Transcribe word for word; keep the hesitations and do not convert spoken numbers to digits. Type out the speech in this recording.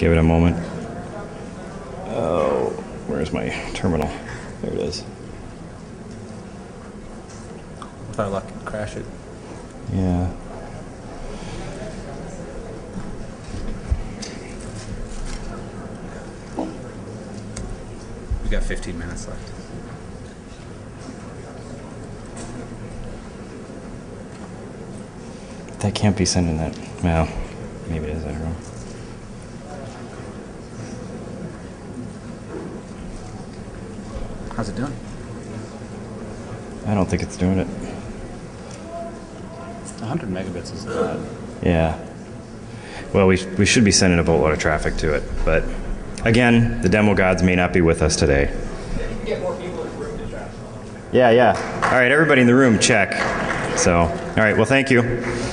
give it a moment. Oh, where's my terminal? There it is. With our luck, crash it. Yeah. We got fifteen minutes left. That can't be sending that. Well, maybe it is, I don't know. How's it doing? I don't think it's doing it. one hundred megabits is a lot. Yeah. Well, we, we should be sending a boatload of traffic to it, but again, the demo gods may not be with us today. Yeah, you can get more people in the room to chat. Yeah, yeah. All right, everybody in the room, check. So, all right, well, thank you.